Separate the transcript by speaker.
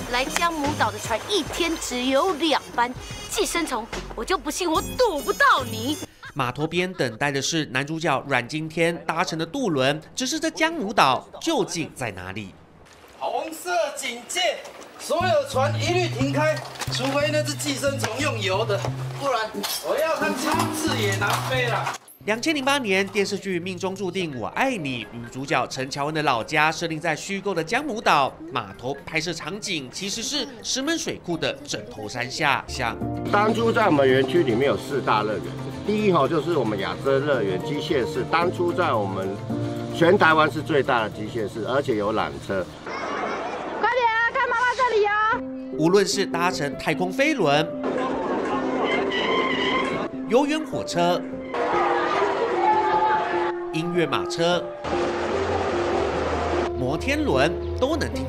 Speaker 1: 来江母岛的船一天只有2班，寄生虫，我就不信我堵不到你。
Speaker 2: 码头边等待的是男主角阮经天搭乘的渡轮，只是这江母岛究竟在哪里？
Speaker 3: 红色警戒，所有船一律停开，除非那只寄生虫用游的，不然我要看超次也难飞了。
Speaker 2: 2008年电视剧《命中注定我爱你》，女主角陈乔恩的老家设定在虚构的江母岛，码头拍摄场景其实是石门水库的枕头山下。像
Speaker 4: 当初在我们园区里面有4大乐园，第一就是我们亚洲乐园机械室，当初在我们全台湾是最大的机械室，而且有缆车。
Speaker 5: 快点啊，看妈妈这里啊！
Speaker 2: 无论是搭乘太空飞轮、游园火车。 音乐马车、摩天轮都能听。